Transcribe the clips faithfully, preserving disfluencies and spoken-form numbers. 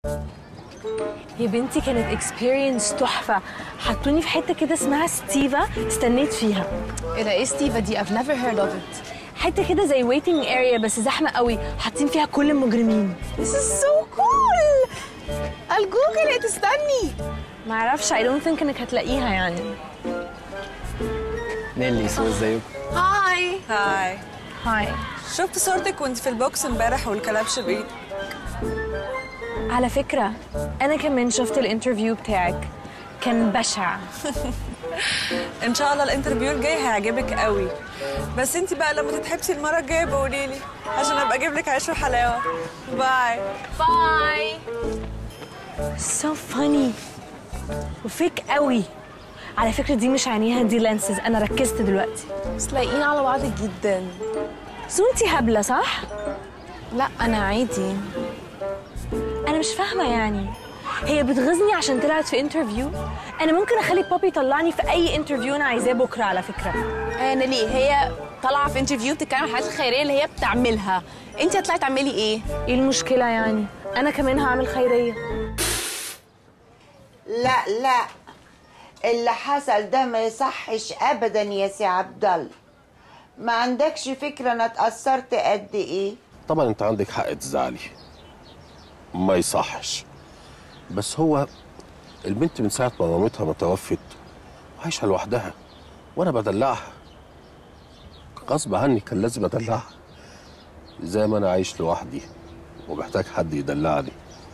يا بنتي كانت اكسبيرينس تحفه. حطوني في حته كده اسمها ستيفا، استنيت فيها. ايه ده؟ ايه ستيفا دي؟ I've never heard of it. حته كده زي ويتنج اريا بس زحمه قوي، حاطين فيها كل المجرمين. This is so cool. الجوجل تستني. ما اعرفش I don't think انك هتلاقيها يعني. نيلي سو ازيكم؟ هاي هاي هاي. شفت صورتك وانت في البوكس امبارح والكلبش بايدك. على فكره انا كمان شفت الانترفيو بتاعك، كان بشع. ان شاء الله الانترفيو الجاي هيعجبك قوي، بس انت بقى لما تتحبسي المره الجايه بقولي لي عشان ابقى اجيب لك عيش وحلاوه. باي باي. so funny وفيك قوي. على فكره دي مش عينيها، دي لانسز. انا ركزت دلوقتي. بس لايقين على بعض جدا. سو انتي هبله صح؟ لا انا عادي. انا مش فاهمه يعني، هي بتغيظني عشان طلعت في انترفيو؟ انا ممكن اخلي بابي يطلعني في اي انترفيو انا عايزاه بكره على فكره. انا ليه؟ هي طالعه في انترفيو بتتكلم عن الحاجات الخيريه اللي هي بتعملها، انت هتطلعي تعملي ايه؟ ايه المشكله يعني؟ انا كمان هعمل خيريه. لا لا، اللي حصل ده ما يصحش ابدا يا سي عبد الله. ما عندكش فكره انا اتاثرت قد ايه؟ طبعا انت عندك حق تزعلي، ما يصحش. بس هو البنت من ساعه ما مامتها ما توفت عايشه لوحدها وانا بدلعها غصب عني، كان لازم ادلعها زي ما انا عايش لوحدي ومحتاج حد يدلعني.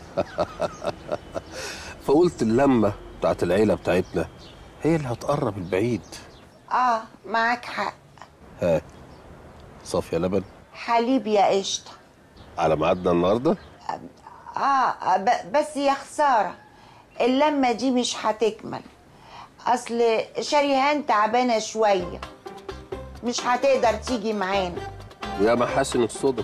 فقلت اللمه بتاعت العيله بتاعتنا هي اللي هتقرب البعيد. اه معاك حق. ها صافيه لبن حليب يا قشطه. على ميعادنا النهارده؟ اه بس يا خساره اللمه دي مش هتكمل، اصل شريهان تعبانه شويه مش هتقدر تيجي معانا. ويا محاسن الصدف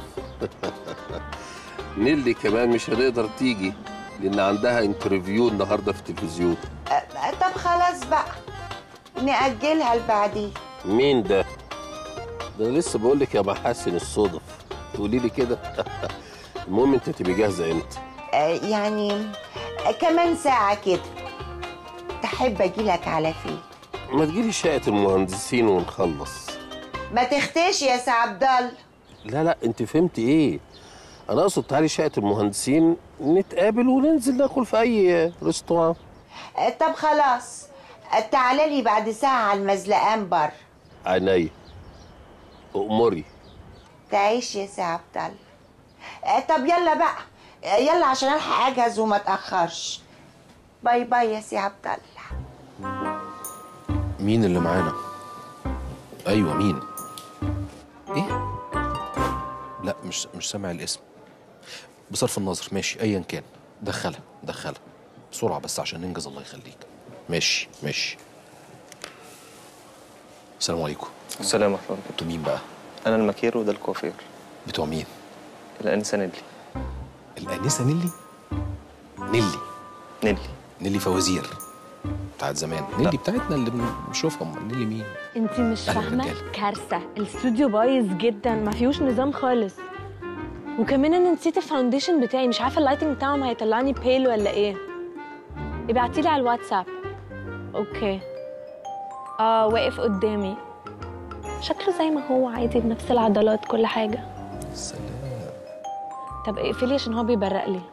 نيلي كمان مش هتقدر تيجي لان عندها انترفيو النهارده في التلفزيون. أه طب خلاص بقى نأجلها لبعدين. مين ده؟ ده انا لسه بقول لك يا محاسن الصدف تقولي لي كده. المهم انت تبقي جاهزه امتى؟ أه يعني كمان ساعه كده. تحب اجيلك على فين؟ ما تجيلي شقه المهندسين ونخلص. ما تختش يا سي عبد الله. لا لا انت فهمتي ايه؟ انا اقصد تعالي شقه المهندسين نتقابل وننزل ناكل في اي ريستوران. أه طب خلاص تعالى لي بعد ساعه على المزلقان بره. عينيا أؤمري. تعيش يا سي عبد الله. أه طب يلا بقى، يلا عشان الحق اجهز وما اتاخرش. باي باي يا سي عبد الله. مين اللي معانا؟ ايوه مين؟ ايه؟ لا مش مش سامع الاسم. بصرف النظر ماشي ايا كان. دخلها دخلها بسرعه بس عشان ننجز. الله يخليك. ماشي ماشي. السلام عليكم. السلام ورحمه الله. انتوا مين بقى؟ انا المكير وده الكوافير. بتوع مين؟ الانسه نيلي. الانسه نيلي؟ نيلي نيلي نيلي فوازير بتاعت زمان. نيلي بتاعتنا اللي بنشوفها. نيلي مين؟ انتي مش فاهمه؟ كارثه، الاستوديو بايظ جدا، ما فيهوش نظام خالص. وكمان انا نسيت الفاونديشن بتاعي، مش عارفه اللايتنج بتاعهم هيطلعني بيل ولا ايه. ابعتيلي على الواتساب. اوكي. اه واقف قدامي، شكله زي ما هو عادي بنفس العضلات كل حاجه. سلام. طب اقفلي عشان هو بيبرق لي.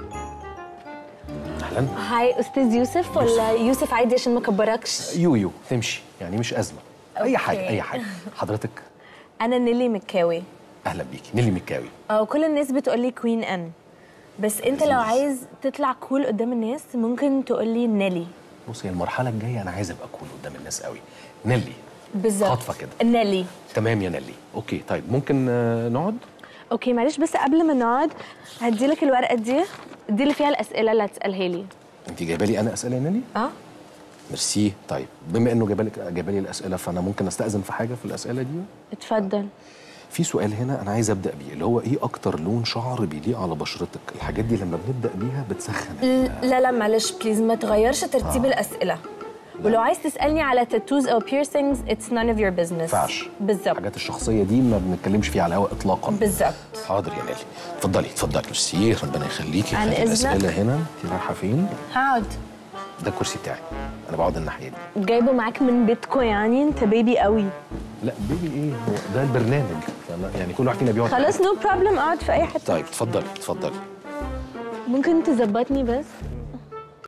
اهلا. هاي استاذ يوسف ولا يوسف عادي عشان ما كبركش؟ يو يو تمشي يعني مش ازمه. اي حاجه اي حاجه. حضرتك؟ انا نيلي مكاوي. اهلا بيكي. نيلي مكاوي. اه كل الناس بتقول لي كوين ان، بس انت لو عايز تطلع كول قدام الناس ممكن تقول لي نيلي. بصي المرحله الجايه انا عايز ابقى كول قدام الناس قوي. نيلي بالظبط. خاطفه كده. نيلي. تمام يا نيلي. اوكي طيب ممكن نقعد؟ اوكي معلش بس قبل ما نقعد هديلك الورقه دي، دي اللي فيها الاسئله اللي هتسالها لي. انت جايبه لي انا اسئله يا نيلي؟ اه ميرسي. طيب بما انه جايبه لك جايبه لي الاسئله فانا ممكن استاذن في حاجه في الاسئله دي؟ اتفضل. في سؤال هنا انا عايز ابدا بيه اللي هو ايه اكتر لون شعر بيليق على بشرتك؟ الحاجات دي لما بنبدا بيها بتسخن. لا لا معلش بليز ما تغيرش ترتيب آه. الاسئله. ولو عايز تسالني على تاتوز او بيرسينجز اتس none of your business. ما ينفعش. بالظبط. الحاجات الشخصيه دي ما بنتكلمش فيها على الهواء اطلاقا. بالظبط. حاضر يا نيلي، اتفضلي اتفضلي. ميرسي، ربنا يخليكي. عن هاتي إذنك. الاسئله هنا. انت رايحه فين؟ هقعد. ده الكرسي بتاعي، انا بقعد الناحيه دي. جايبه معاك من بيتكو يعني؟ انت بيبي قوي. لا بيبي ايه، هو ده البرنامج، فأنا- يعني كل واحد فينا بيقعد. خلاص نو بروبلم، اقعد في اي حته. طيب اتفضلي اتفضلي. ممكن تظبطني بس؟